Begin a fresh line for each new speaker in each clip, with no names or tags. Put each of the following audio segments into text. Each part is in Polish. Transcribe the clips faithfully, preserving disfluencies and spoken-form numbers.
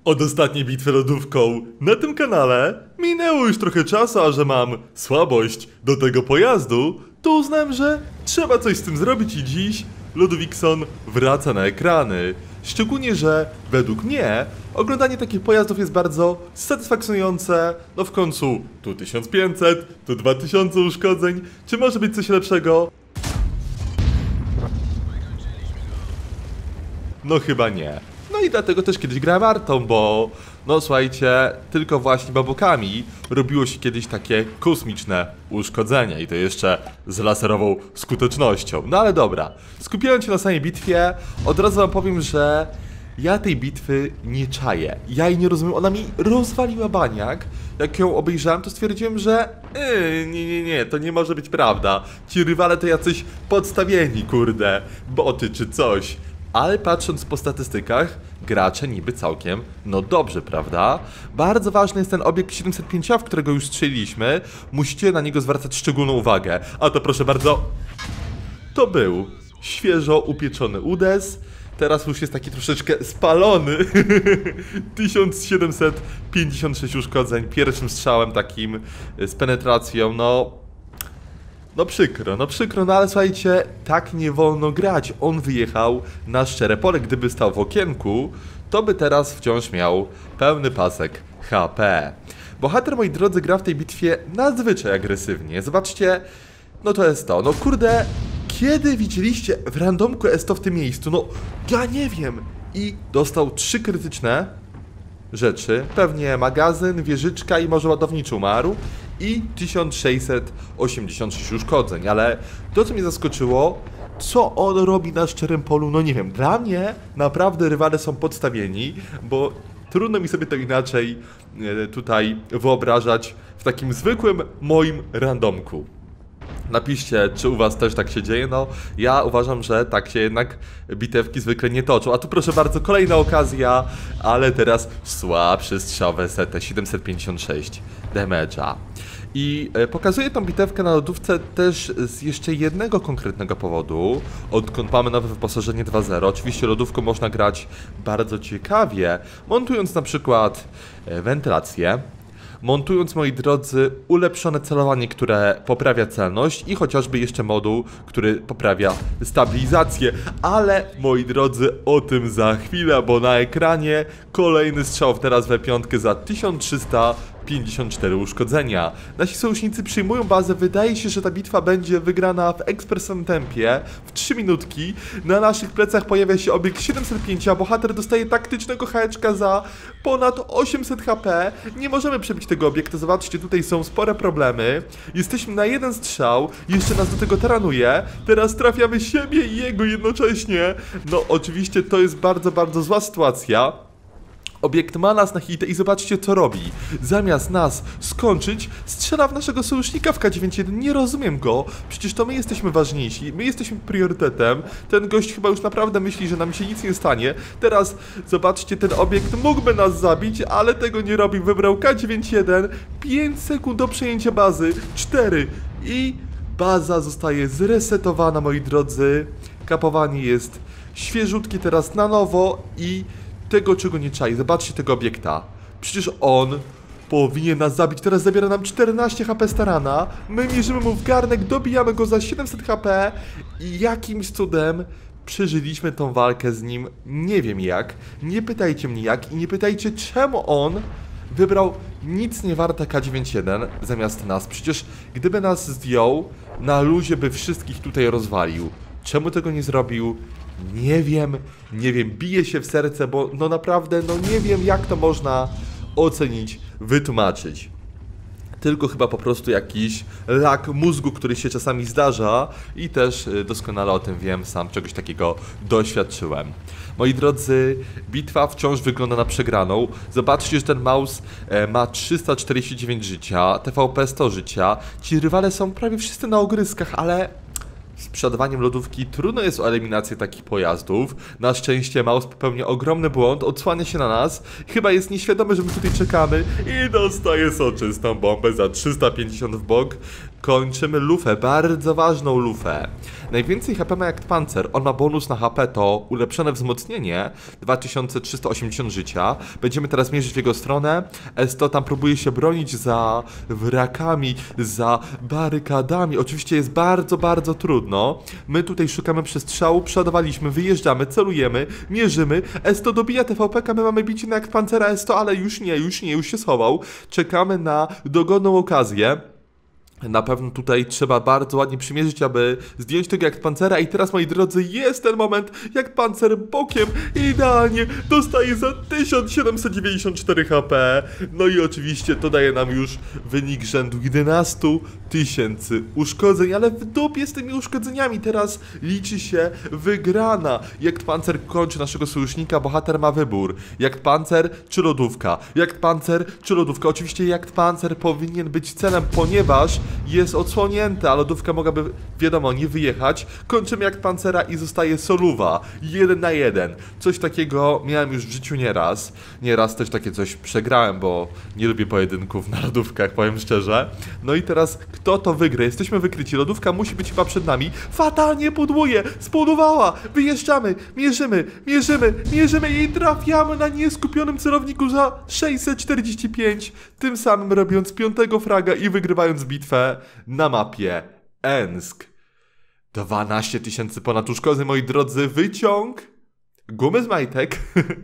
Od ostatniej bitwy lodówką na tym kanale minęło już trochę czasu, a że mam słabość do tego pojazdu, to uznałem, że trzeba coś z tym zrobić i dziś Ludwigson wraca na ekrany. Szczególnie, że według mnie oglądanie takich pojazdów jest bardzo satysfakcjonujące. No w końcu tu tysiąc pięćset, tu dwa tysiące uszkodzeń. Czy może być coś lepszego? No chyba nie. No i dlatego też kiedyś grałem Artą, bo no słuchajcie, tylko właśnie babukami robiło się kiedyś takie kosmiczne uszkodzenia i to jeszcze z laserową skutecznością. No ale dobra, skupiając się na samej bitwie, od razu wam powiem, że ja tej bitwy nie czaję. Ja jej nie rozumiem, ona mi rozwaliła baniak. Jak ją obejrzałem, to stwierdziłem, że yy, nie, nie, nie, to nie może być prawda. Ci rywale to jacyś podstawieni, kurde, boty czy coś. Ale patrząc po statystykach, gracze niby całkiem, no dobrze, prawda? Bardzo ważny jest ten obiekt siedemset pięć A, w którego już strzeliliśmy. Musicie na niego zwracać szczególną uwagę. A to proszę bardzo, to był świeżo upieczony udes. Teraz już jest taki troszeczkę spalony. tysiąc siedemset pięćdziesiąt sześć uszkodzeń pierwszym strzałem takim z penetracją, no... No przykro, no przykro, no ale słuchajcie, tak nie wolno grać. On wyjechał na szczere pole. Gdyby stał w okienku, to by teraz wciąż miał pełny pasek H P. Bohater, moi drodzy, gra w tej bitwie nadzwyczaj agresywnie. Zobaczcie, no to jest to. No kurde, kiedy widzieliście w randomku jest to w tym miejscu? No, ja nie wiem. I dostał trzy krytyczne rzeczy. Pewnie magazyn, wieżyczka i może ładowniczy umarł. I tysiąc sześćset osiemdziesiąt sześć uszkodzeń, ale to, co mnie zaskoczyło, co on robi na szczerym polu, no nie wiem, dla mnie naprawdę rywale są podstawieni, bo trudno mi sobie to inaczej e, tutaj wyobrażać w takim zwykłym moim randomku. Napiszcie, czy u was też tak się dzieje. No, ja uważam, że tak się jednak bitewki zwykle nie toczą. A tu proszę bardzo, kolejna okazja, ale teraz słabszy strzał w S T siedemset pięćdziesiąt sześć damage'a. I e, pokazuję tą bitewkę na lodówce też z jeszcze jednego konkretnego powodu. Odkąd mamy nowe wyposażenie dwa zero, oczywiście lodówką można grać bardzo ciekawie, montując na przykład e, wentylację, montując, moi drodzy, ulepszone celowanie, które poprawia celność i chociażby jeszcze moduł, który poprawia stabilizację. Ale, moi drodzy, o tym za chwilę, bo na ekranie kolejny strzał teraz we piątkę za tysiąc trzysta pięćdziesiąt cztery uszkodzenia. Nasi sojusznicy przyjmują bazę. Wydaje się, że ta bitwa będzie wygrana w ekspresowym tempie, w trzy minutki. Na naszych plecach pojawia się obiekt siedemset pięć A. Bohater dostaje taktycznego heczka za ponad osiemset H P. Nie możemy przebić tego obiektu. Zobaczcie, tutaj są spore problemy. Jesteśmy na jeden strzał. Jeszcze nas do tego taranuje. Teraz trafiamy siebie i jego jednocześnie. No, oczywiście to jest bardzo, bardzo zła sytuacja. Obiekt ma nas na hitę i zobaczcie, co robi. Zamiast nas skończyć, strzela w naszego sojusznika w K dziewięćdziesiąt jeden. Nie rozumiem go. Przecież to my jesteśmy ważniejsi. My jesteśmy priorytetem. Ten gość chyba już naprawdę myśli, że nam się nic nie stanie. Teraz zobaczcie, ten obiekt mógłby nas zabić, ale tego nie robi. Wybrał K dziewięćdziesiąt jeden. pięć sekund do przejęcia bazy. cztery. I baza zostaje zresetowana, moi drodzy. Kapowanie jest świeżutkie teraz na nowo i... tego, czego nie czai. Zobaczcie tego obiekta. Przecież on powinien nas zabić. Teraz zabiera nam czternaście H P starana. My mierzymy mu w garnek, dobijamy go za siedemset H P i jakimś cudem przeżyliśmy tą walkę z nim. Nie wiem jak. Nie pytajcie mnie jak i nie pytajcie, czemu on wybrał nic nie warte K dziewięćdziesiąt jeden zamiast nas. Przecież gdyby nas zdjął, na luzie by wszystkich tutaj rozwalił. Czemu tego nie zrobił? Nie wiem, nie wiem, bije się w serce, bo no naprawdę, no nie wiem, jak to można ocenić, wytłumaczyć. Tylko chyba po prostu jakiś lak mózgu, który się czasami zdarza i też doskonale o tym wiem, sam czegoś takiego doświadczyłem. Moi drodzy, bitwa wciąż wygląda na przegraną. Zobaczcie, że ten mouse ma trzysta czterdzieści dziewięć życia, T V P sto życia. Ci rywale są prawie wszyscy na ogryskach, ale... z przodowaniem lodówki trudno jest o eliminację takich pojazdów. Na szczęście mouse popełnia ogromny błąd, odsłania się na nas. Chyba jest nieświadomy, że my tutaj czekamy i dostaje soczystą bombę za trzysta pięćdziesiąt w bok. kończymy lufę, bardzo ważną lufę. Najwięcej H P ma Jagdpanzer, on ma bonus na H P, to ulepszone wzmocnienie, dwa tysiące trzysta osiemdziesiąt życia. Będziemy teraz mierzyć w jego stronę. S sto tam próbuje się bronić za wrakami, za barykadami. Oczywiście jest bardzo, bardzo trudno. My tutaj szukamy przestrzału, przeładowaliśmy, wyjeżdżamy, celujemy, mierzymy. S sto dobija T V P K, my mamy bicie na Jagdpancera S sto, ale już nie, już nie, już się schował. Czekamy na dogodną okazję. Na pewno tutaj trzeba bardzo ładnie przymierzyć, aby zdjąć tego Jagdpancera. I teraz, moi drodzy, jest ten moment. Jagdpancer bokiem idealnie dostaje za tysiąc siedemset dziewięćdziesiąt cztery H P. No i oczywiście to daje nam już wynik rzędu jedenaście tysięcy uszkodzeń. Ale w dupie z tymi uszkodzeniami teraz liczy się wygrana. Jagdpancer kończy naszego sojusznika. Bohater ma wybór. Jagdpancer czy lodówka? Jagdpancer czy lodówka? Oczywiście Jagdpancer powinien być celem, ponieważ jest odsłonięte, a lodówka mogłaby, wiadomo, nie wyjechać. Kończymy Jagdpancera i zostaje soluwa. Jeden na jeden. Coś takiego miałem już w życiu nieraz. Nieraz też takie coś przegrałem, bo nie lubię pojedynków na lodówkach, powiem szczerze. No i teraz, kto to wygra? Jesteśmy wykryci. Lodówka musi być chyba przed nami. Fatalnie pudłuje. Spudowała. Wyjeżdżamy. Mierzymy. Mierzymy. Mierzymy i trafiamy na nieskupionym celowniku za sześćset czterdzieści pięć. Tym samym robiąc piątego fraga i wygrywając bitwę na mapie Ensk. dwanaście tysięcy ponad uszkodzeń, moi drodzy, wyciąg, gumy z majtek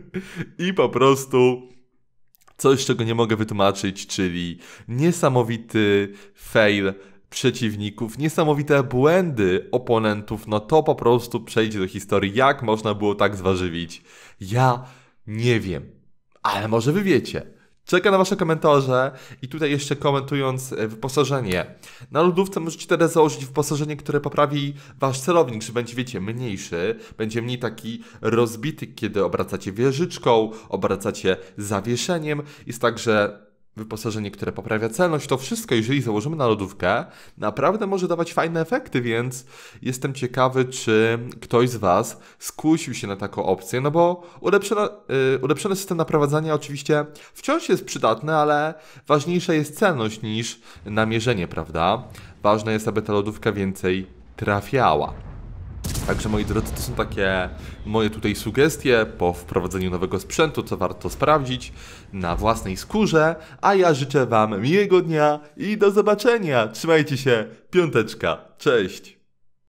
i po prostu coś, czego nie mogę wytłumaczyć, czyli niesamowity fail przeciwników, niesamowite błędy oponentów. No to po prostu przejdzie do historii. Jak można było tak zwarzywić? Ja nie wiem, ale może wy wiecie. Czekam na wasze komentarze i tutaj jeszcze komentując wyposażenie. Na lodówce możecie teraz założyć wyposażenie, które poprawi wasz celownik, że będzie, wiecie, mniejszy, będzie mniej taki rozbity, kiedy obracacie wieżyczką, obracacie zawieszeniem. Jest także wyposażenie, które poprawia celność. To wszystko, jeżeli założymy na lodówkę, naprawdę może dawać fajne efekty, więc jestem ciekawy, czy ktoś z was skusił się na taką opcję, no bo ulepszone, yy, ulepszony system naprowadzania oczywiście wciąż jest przydatny, ale ważniejsza jest celność niż namierzenie, prawda? Ważne jest, aby ta lodówka więcej trafiała. Także, moi drodzy, to są takie moje tutaj sugestie po wprowadzeniu nowego sprzętu, co warto sprawdzić na własnej skórze. A ja życzę wam miłego dnia i do zobaczenia. Trzymajcie się, piąteczka, cześć!